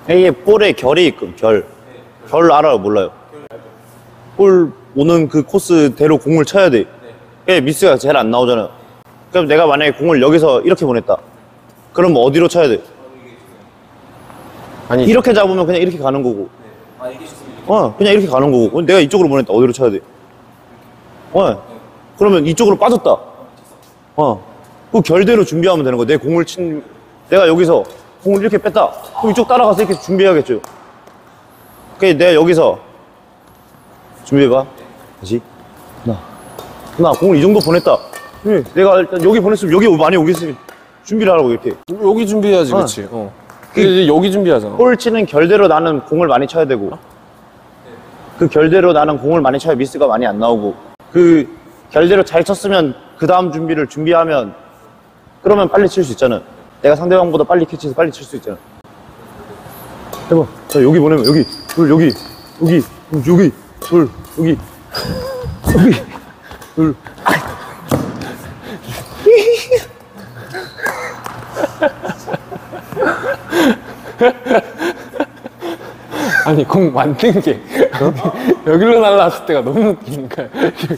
이게 볼에 결이 있고, 결 알아요, 몰라요? 볼 오는 그 코스대로 공을 쳐야 돼. 그게 미스가 제일 안 나오잖아요. 그럼 내가 만약에 공을 여기서 이렇게 보냈다. 그럼 뭐 어디로 쳐야 돼? 아니 이렇게 잡으면 그냥 이렇게 가는 거고. 그냥 이렇게 가는 거고. 내가 이쪽으로 보냈다. 어디로 쳐야 돼? 그러면 이쪽으로 빠졌다. 그 결대로 준비하면 되는 거야. 내 공을 내가 여기서 공을 이렇게 뺐다. 그럼 이쪽 따라가서 이렇게 준비해야겠죠. 그러니까 내가 여기서 준비해봐. 다시. 나 공을 이 정도 보냈다. 내가 일단 여기 보냈으면 여기 많이 오겠으면 준비를 하라고 이렇게. 여기 준비해야지, 그렇지. 이제 여기 준비하잖아. 볼 치는 결대로 나는 공을 많이 쳐야 되고, 그 결대로 나는 공을 많이 쳐야 미스가 많이 안 나오고, 그 결대로 잘 쳤으면 그 다음 준비를 준비하면 그러면 빨리 칠 수 있잖아. 내가 상대방보다 빨리 캐치해서 빨리 칠 수 있잖아. 해봐. 자, 여기 보내면 여기 둘, 여기 둘, 여기 둘. 아니 공 만든 게 여기로 날라왔을 때가 너무 웃기는 거야.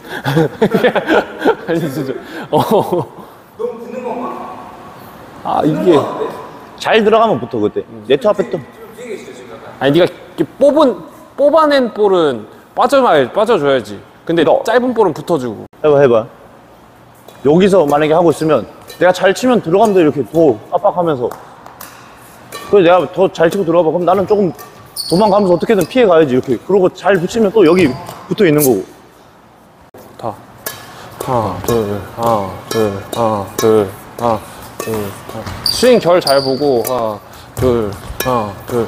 아니 진짜 너무 붙는 건가? 이게 잘 들어가면 붙어. 그때 네트 앞에 또 아니 네가 뽑아낸 볼은 빠져줘야지. 근데 짧은 볼은 붙어주고. 해봐. 여기서 만약에 하고 있으면 내가 잘 치면 들어가면 돼. 이렇게 더 압박하면서. 그래서 내가 더 잘 치고 들어가봐. 그럼 나는 조금 도망가면서 어떻게든 피해 가야지. 이렇게. 그러고 잘 붙이면 또 여기 붙어 있는 거고. 다. 하나, 둘. 스윙 결 잘 보고. 하나, 둘.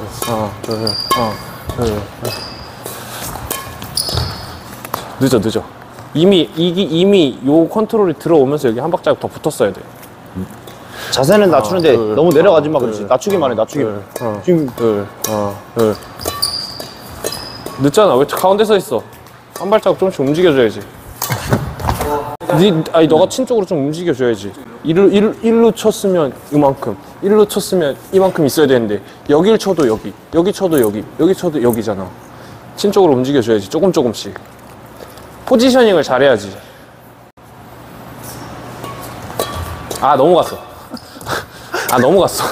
늦어. 이미 요 컨트롤이 들어오면서 여기 한 박자 더 붙었어야 돼. 자세는 낮추는데 너무 내려가지 마. 그렇지. 낮추기만 해. 낮추기만. 지금 늦잖아. 왜 가운데 서 있어? 한 발자국 조금씩 움직여줘야지. 아니 너가 친 쪽으로 좀 움직여줘야지. 일로 쳤으면 이만큼, 일로 쳤으면 이만큼 있어야 되는데 여길 쳐도 여기 쳐도 여기 쳐도 여기잖아. 친 쪽으로 움직여줘야지. 조금씩. 포지셔닝을 잘해야지. 넘어갔어. 넘어갔어.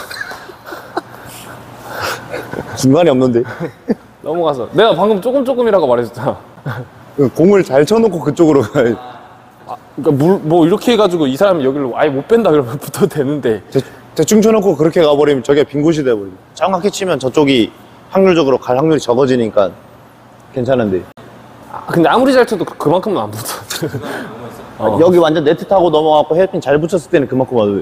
중간이 없는데. 넘어갔어. 내가 방금 조금이라고 말했잖아. 공을 잘 쳐놓고 그쪽으로 가야지. 그러니까 뭐 이렇게 해가지고 이 사람이 여기로 아예 못 뺀다 그러면 붙어도 되는데. 대충 쳐놓고 그렇게 가버리면 저게 빈 곳이 돼버리고. 정확히 치면 저쪽이 확률적으로 갈 확률이 적어지니까 괜찮은데. 근데 아무리 잘 쳐도 그만큼은 안 붙어. 여기 완전 네트 타고 넘어가고 헤어핀 잘 붙였을 때는 그만큼 와도 돼.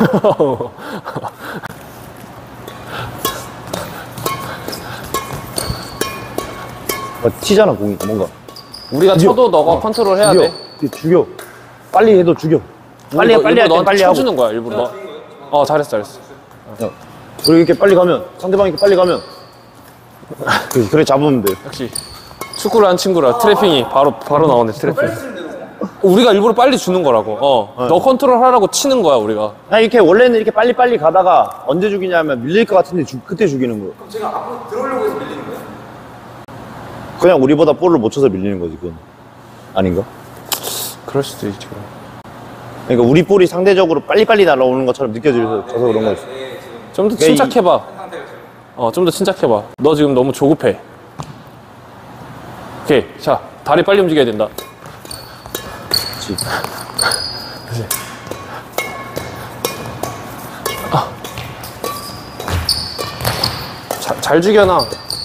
튀잖아 공이 뭔가. 우리가 쳐도 너가 컨트롤 해야 돼. 죽여. 빨리 해도 죽여. 빨리 할 땐 빨리 하고. 쳐주는 거야 일부러. 너. 잘했어. 그리고 이렇게 빨리 가면 상대방이 이렇게 빨리 가면 그래 잡으면 돼. 역시 축구를 한 친구라 트래핑이 바로 나오네. 트래핑. 우리가 일부러 빨리 주는 거라고. 너 컨트롤 하라고 치는 거야 우리가. 이렇게 원래는 이렇게 빨리 가다가 언제 죽이냐면 밀릴 것 같은데 그때 죽이는 거야. 그럼 제가 앞으로 들어오려고 해서 밀리는 거예요? 그냥 우리보다 볼을 못 쳐서 밀리는 거지. 그건 아닌가? 그럴 수도 있지. 그러니까 우리 볼이 상대적으로 빨리 날아오는 것처럼 느껴져서 그런 거지. 좀 더 침착해봐. 좀 더 침착해봐. 너 지금 너무 조급해. 오케이. 자, 다리 빨리 움직여야 된다. 그렇지. 잘 죽여놔.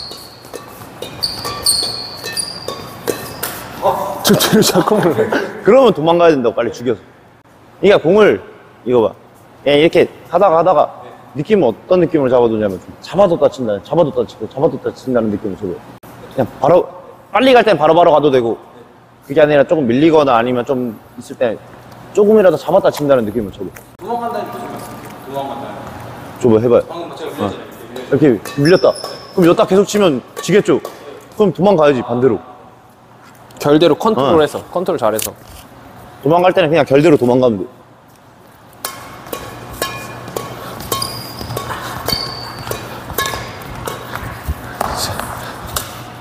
저 뒤로 자꾸 몰래. 그러면 도망가야 된다고. 빨리 죽여서. 그러니까 공을 이거 봐. 그냥 이렇게 하다가 느낌은 어떤 느낌을 잡아두냐면 잡아뒀다 친다. 잡아뒀다 치고 잡아뒀다 친다는 느낌을 줘요. 그냥 바로 빨리 갈 땐 바로 가도 되고, 그게 아니라 조금 밀리거나 아니면 좀 있을 때 조금이라도 잡았다 친다는 느낌을 줘요. 도망간다는 뜻이 맞습니다. 도망간다는. 줘봐. 해봐요. 방금 제가 그랬잖아요. 이렇게 밀렸다. 그럼 여기다 계속 치면 지겠죠? 그럼 도망가야지 반대로. 결대로 컨트롤해서. 컨트롤 잘해서. 도망갈 때는 그냥 결대로 도망가면 돼.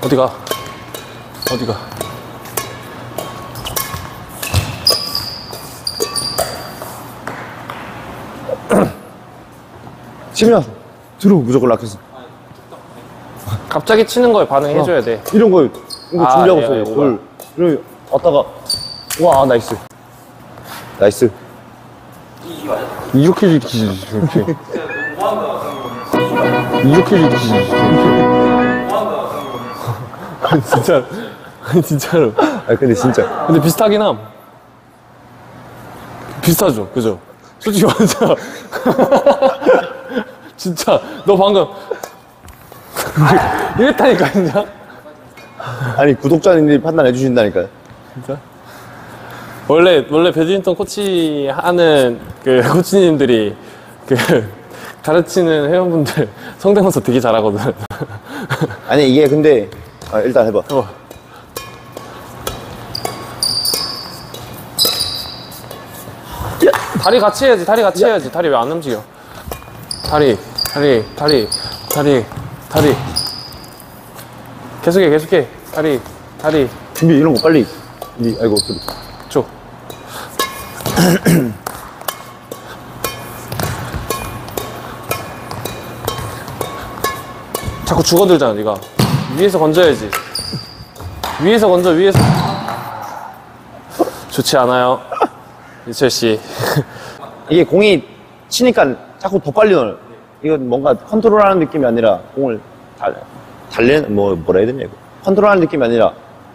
어디가? 어디가? 치면 들어 무조건 락했어. 갑자기 치는 거에 반응해줘야 돼. 이런 거 이거 아, 준비하고 예, 있어요. 예, 그걸 이렇게 왔다가 와 나이스. 나이스. 이렇게 이렇게 이렇게. 이렇게 이렇게 진짜 진짜로. 아 근데 진짜 근데 비슷하긴 함. 비슷하죠, 그죠? 솔직히 말해서 진짜 너 방금 이랬다니까 진짜. 아니 구독자님들이 판단해 주신다니까요. 진짜? 원래 배드민턴 코치 하는 그 코치님들이 그 가르치는 회원분들 성대모사 되게 잘하거든. 아니 이게 근데 일단 해봐. 다리 같이 해야지, 다리 같이 해야지. 다리 왜 안 움직여? 다리. 계속해. 다리. 준비 이런 거 빨리. 아이고 소리. 줘. 자꾸 죽어들잖아, 네가. 위에서 건져야지. 위에서. 좋지 않아요, 이철 씨. 이게 공이 치니까 자꾸 더 빨리 넣어요. 이건 뭔가 컨트롤하는 느낌이 아니라 공을 달래는 뭐라 해야 되냐 이거. 컨트롤하는 느낌이 아니라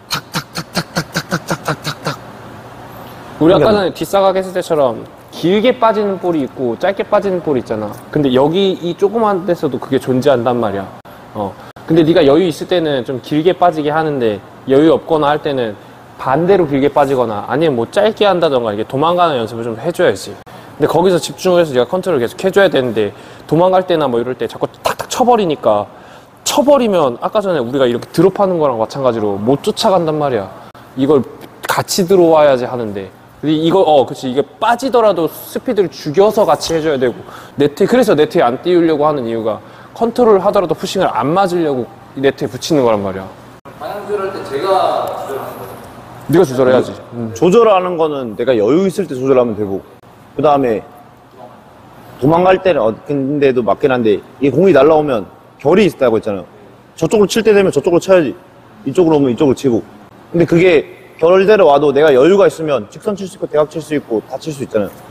우리 아까 전에 뒷사각 했을 때처럼 길게 빠지는 볼이 있고 짧게 빠지는 볼이 있잖아. 근데 여기 이 조그만 데서도 그게 존재한단 말이야. 근데 네가 여유 있을 때는 좀 길게 빠지게 하는데 여유 없거나 할 때는 반대로 길게 빠지거나 아니면 뭐 짧게 한다던가 이게 도망가는 연습을 좀 해줘야지. 근데 거기서 집중을 해서 네가 컨트롤을 계속 해줘야 되는데 도망갈 때나 뭐 이럴 때 자꾸 탁탁 쳐버리니까 쳐버리면 아까 전에 우리가 이렇게 드롭하는 거랑 마찬가지로 못 쫓아간단 말이야. 이걸 같이 들어와야지 하는데 그치 이게 빠지더라도 스피드를 죽여서 같이 해줘야 되고 그래서 네트에 안 띄우려고 하는 이유가 컨트롤 하더라도 푸싱을 안 맞으려고 네트에 붙이는 거란 말이야. 방향 조절할 때 제가 조절하는 거예요. 네가 조절해야지. 조절하는 거는 내가 여유 있을 때 조절하면 되고 그 다음에 도망갈 때는 근데도 맞긴 한데 이 공이 날라오면 결이 있다고 했잖아요. 저쪽으로 칠 때 되면 저쪽으로 쳐야지. 이쪽으로 오면 이쪽으로 치고. 근데 그게 결대로 와도 내가 여유가 있으면 직선 칠 수 있고 대각 칠 수 있고 다 칠 수 있잖아요.